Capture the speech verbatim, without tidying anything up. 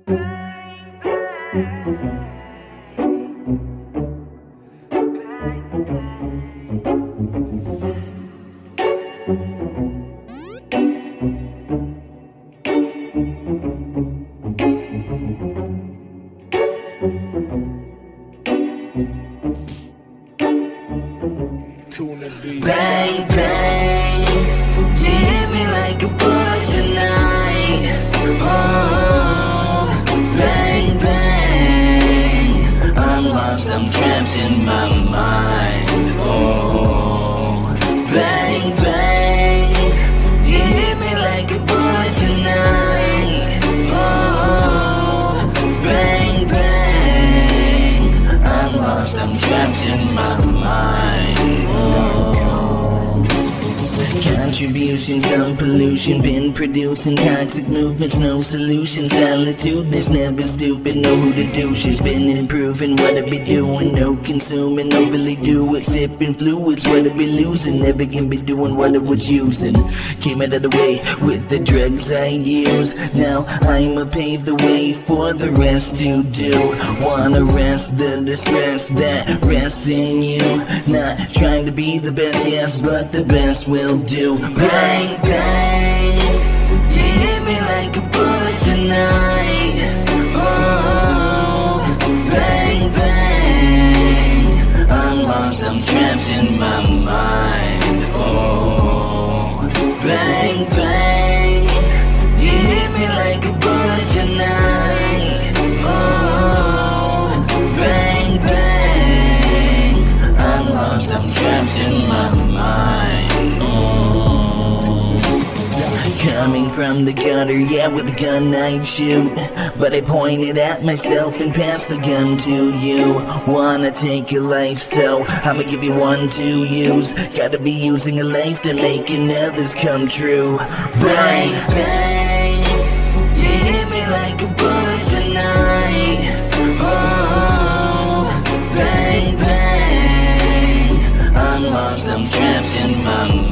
Bang, bang, you hit me like a bullet tonight. Oh, bang, bang, I'm lost, I'm trapped in my mind. Oh, bang, bang, you hit me like a bullet tonight. Oh, bang, bang, I'm lost, I'm trapped in my mind. Contribution, some pollution, been producing toxic movements, no solution. Solitude, there's never stupid, know who the douche has been improving. What I be doing, no consuming, overly do it, sipping fluids, what I be losing. Never can be doing what I was using. Came out of the way with the drugs I use. Now I'ma pave the way for the rest to do. Wanna rest the distress that rests in you. Not trying to be the best, yes, but the best will do. Bang, bang, you hit me like a bullet tonight. Oh, bang, bang, I'm lost, I'm trapped in my mind. Oh, bang, bang, you hit me like a bullet tonight. Oh, bang, bang, I'm lost, I'm trapped in my mind. Coming from the gutter, yeah, with the gun I'd shoot, but I pointed at myself and passed the gun to you. Wanna take your life, so I'ma give you one to use. Gotta be using a life to making others come true. Bang, bang, you hit me like a bullet tonight. Oh, bang, bang, I'm lost, I'm trapped in my mind.